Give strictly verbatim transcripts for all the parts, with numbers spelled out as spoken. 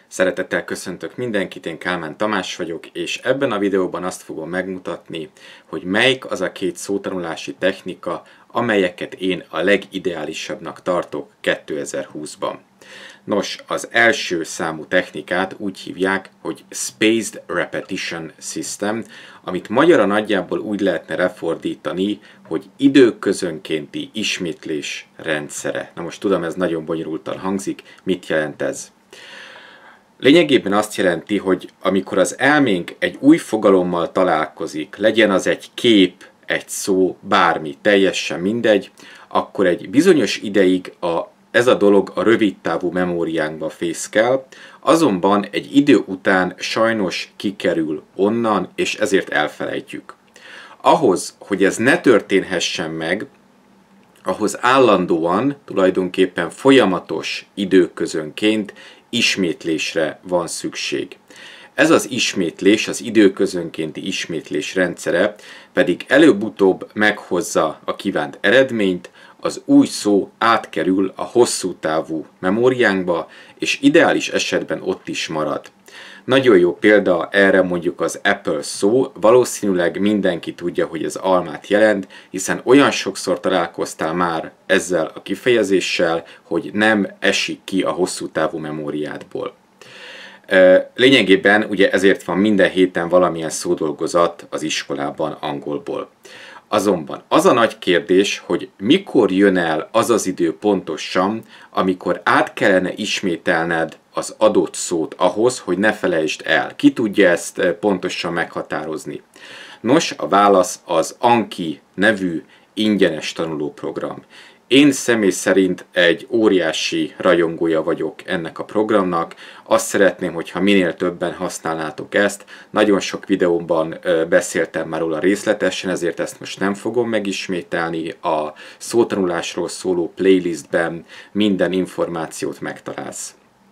Szeretettel köszöntök mindenkit, én Kálmán Tamás vagyok, és ebben a videóban azt fogom megmutatni, hogy melyik az a két szótanulási technika, amelyeket én a legideálisabbnak tartok kétezer-húszban. Nos, az első számú technikát úgy hívják, hogy Spaced Repetition System, amit magyarra nagyjából úgy lehetne lefordítani, hogy időközönkénti ismétlés rendszere. Na most tudom, ez nagyon bonyolultan hangzik, mit jelent ez? Lényegében azt jelenti, hogy amikor az elménk egy új fogalommal találkozik, legyen az egy kép, egy szó, bármi, teljesen mindegy, akkor egy bizonyos ideig a, ez a dolog a rövidtávú memóriánkba fészkel, azonban egy idő után sajnos kikerül onnan, és ezért elfelejtjük. Ahhoz, hogy ez ne történhessen meg, ahhoz állandóan, tulajdonképpen folyamatos időközönként ismétlésre van szükség. Ez az ismétlés, az időközönkénti ismétlés rendszere pedig előbb-utóbb meghozza a kívánt eredményt, az új szó átkerül a hosszú távú memóriánkba, és ideális esetben ott is marad. Nagyon jó példa erre mondjuk az Apple szó, valószínűleg mindenki tudja, hogy ez almát jelent, hiszen olyan sokszor találkoztál már ezzel a kifejezéssel, hogy nem esik ki a hosszú távú memóriádból. Lényegében ugye ezért van minden héten valamilyen szódolgozat az iskolában angolból. Azonban az a nagy kérdés, hogy mikor jön el az az idő pontosan, amikor át kellene ismételned az adott szót ahhoz, hogy ne felejtsd el. Ki tudja ezt pontosan meghatározni? Nos, a válasz az Anki nevű ingyenes tanulóprogram. Én személy szerint egy óriási rajongója vagyok ennek a programnak. Azt szeretném, hogyha minél többen használnátok ezt. Nagyon sok videóban beszéltem már róla részletesen, ezért ezt most nem fogom megismételni. A szótanulásról szóló playlistben minden információt megtalálsz.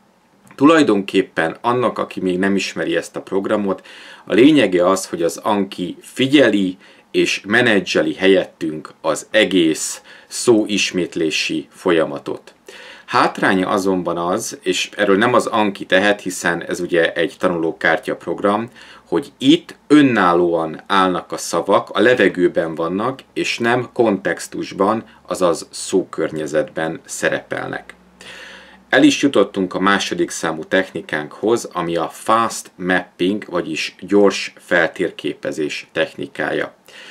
Tulajdonképpen annak, aki még nem ismeri ezt a programot, a lényege az, hogy az Anki figyeli és menedzseli helyettünk az egész szóismétlési folyamatot. Hátránya azonban az, és erről nem az Anki tehet, hiszen ez ugye egy tanulókártya program, hogy itt önállóan állnak a szavak, a levegőben vannak, és nem kontextusban, azaz szókörnyezetben szerepelnek. El is jutottunk a második számú technikánkhoz, ami a Fast Mapping, vagyis gyors feltérképezés technikája.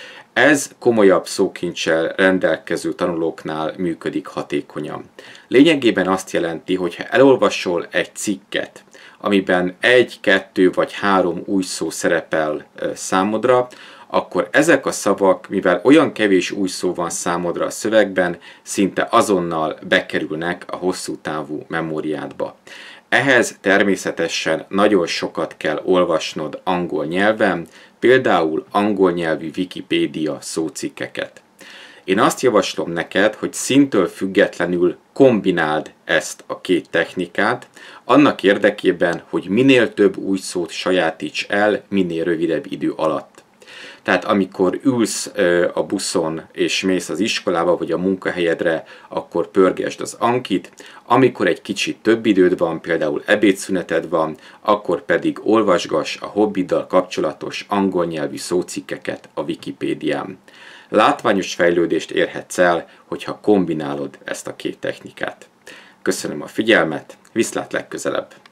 Ez komolyabb szókincsel rendelkező tanulóknál működik hatékonyan. Lényegében azt jelenti, hogy ha elolvasol egy cikket, amiben egy, kettő vagy három új szó szerepel számodra, akkor ezek a szavak, mivel olyan kevés új szó van számodra a szövegben, szinte azonnal bekerülnek a hosszú távú memóriádba. Ehhez természetesen nagyon sokat kell olvasnod angol nyelven, például angol nyelvű Wikipédia szócikkeket. Én azt javaslom neked, hogy színtől függetlenül kombináld ezt a két technikát, annak érdekében, hogy minél több új szót sajátíts el, minél rövidebb idő alatt. Tehát amikor ülsz a buszon és mész az iskolába vagy a munkahelyedre, akkor pörgesd az Ankit, amikor egy kicsit több időd van, például ebédszüneted van, akkor pedig olvasgass a hobbiddal kapcsolatos angol nyelvű szócikkeket a Wikipédián. Látványos fejlődést érhetsz el, hogyha kombinálod ezt a két technikát. Köszönöm a figyelmet, viszlát legközelebb!